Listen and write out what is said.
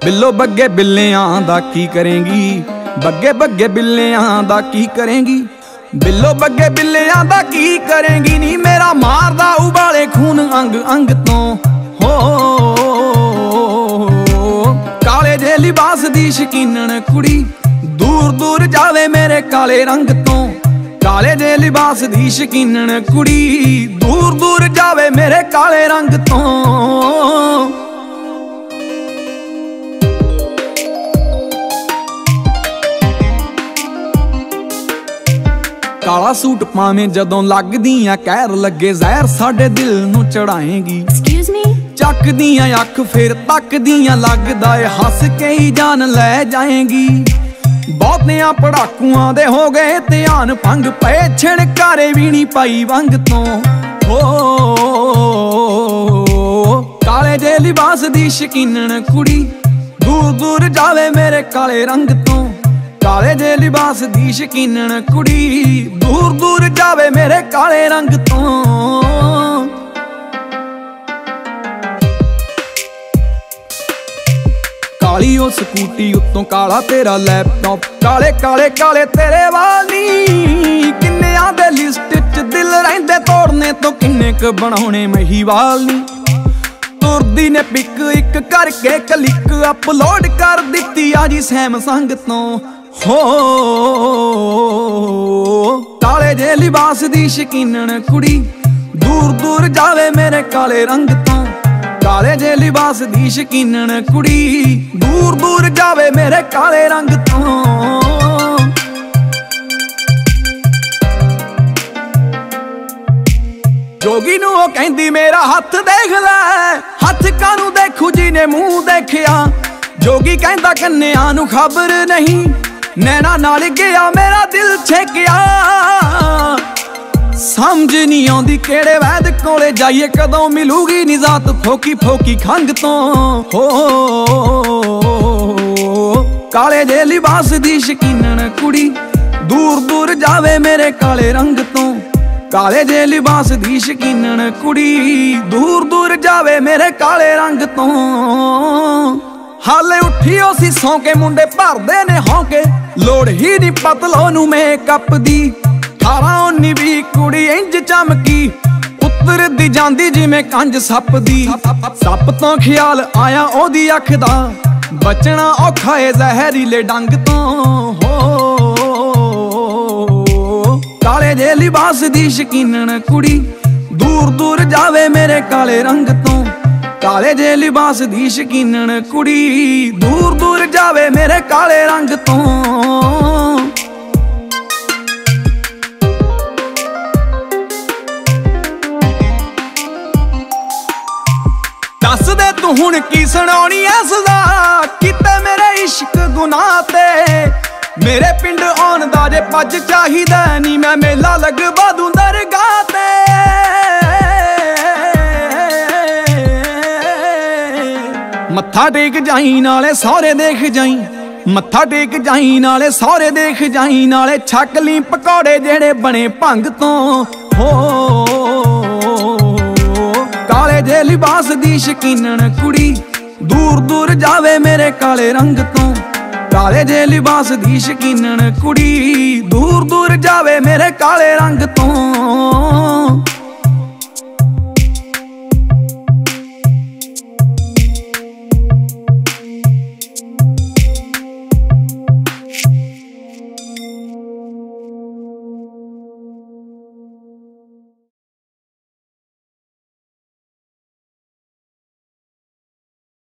बिल्लो बग्गे बिल्लियां दा की करेंगी, बग्गे बग्गे बिल्लियां दा की करेंगी। बिल्लो बग्गे बिल्लियां दा की करेंगी नी, मेरा मारदा उबाले खून अंग अंग तो। हो काले जे लिबास दी शकीनन कुड़ी, दूर दूर जावे मेरे काले रंग तो। काले जे लिबास दी शकीनन कुड़ी, दूर दूर जावे मेरे काले रंग तो। काला सूट पावे जदों लगदियां कहर लगे जहर साडे दिल नूं चढ़ाएगी। चकदियां अख फिर तकदियां लगदा ए हस के ही जान लै जाएगी। बहुतियां पड़ाकुआं दे हो गए ध्यान भंग पे छिड़कारे भी नहीं पाई वंग तो। हो काले जे लिबास दी शकीनन कुड़ी, दूर दूर जावे मेरे काले रंग तो। काले जे लिबास दी शकीनन कुड़ी, दूर दूर जावे मेरे काले रंग तो। काली ओ स्कूटी उत्तों काला तेरा लैपटॉप, काले काले काले तेरे वाली। किन्नियां दे लिस्ट च दिल रहिंदे तोड़ने तो किन्ने क बनाउणे महीवाल नी। तुरदी ने पिक इक करके क्लिक अपलोड कर दित्ती आजी सैमसंग तो। हो काले जे लिबास दी शकीनन कुड़ी, दूर दूर जावे मेरे काले रंग तो। काले जे लिबास दी शकीनन कुड़ी, दूर दूर जावे मेरे काले रंग तो। जोगी नू ओ कहंदी मेरा हथ देख लै, हथ कानू देखू जी ने मुंह देखिया। जोगी कहंदा कन्या नू खबर नहीं, नैना नाल गया मेरा दिल छेकिया। समझ नहीं आउंदी केड़े वैद कोले जाइए, कदों मिलूगी निजात फोकी फोकी खंग तो। हो काले जे लिबास दी शकीनन कुड़ी, दूर दूर जावे मेरे काले रंग तो। काले जे लिबास दी शकीनन कुड़ी, दूर दूर जावे मेरे काले रंग तो। हाले उठियो सी सौ के मुंडे भरदे ने हौके, लोड़ ही नहीं पतलो नू मेकअप दी। 18-19-20 कुड़ी इंज चमकी, उतरदी जांदी जिवें कंज सप दी। सप तो ख्याल आया ओदी अख दा, बचना औखा है जहरीले डंग तो। हो काले जे लिबास दी शकीनन कुड़ी, दूर दूर जावे मेरे काले रंग तो। काले जे लिबास दी शकीनन कुड़ी, दूर दूर जावे मेरे काले रंग तो। दस दे तू हुण की सुनाउणी ऐ सज़ा, किते मेरे इश्क गुनाह ते। मेरे पिंड आउण दा जे पज चाहिदा नी, मैं मेला लगवा दूं दरगाह ते। मत्था टेक जाई नाले सौरे देख जाई, मत्था टेक जाई नाले सौरे देख जाई। नाले छक ली पकौड़े जेड़े बने भंग तो। हो काले जे लिबास दी शकीनन कुड़ी, दूर दूर जावे मेरे काले रंग तो। काले जे लिबास दी शकीनन कुड़ी, दूर दूर जावे मेरे काले रंग तो।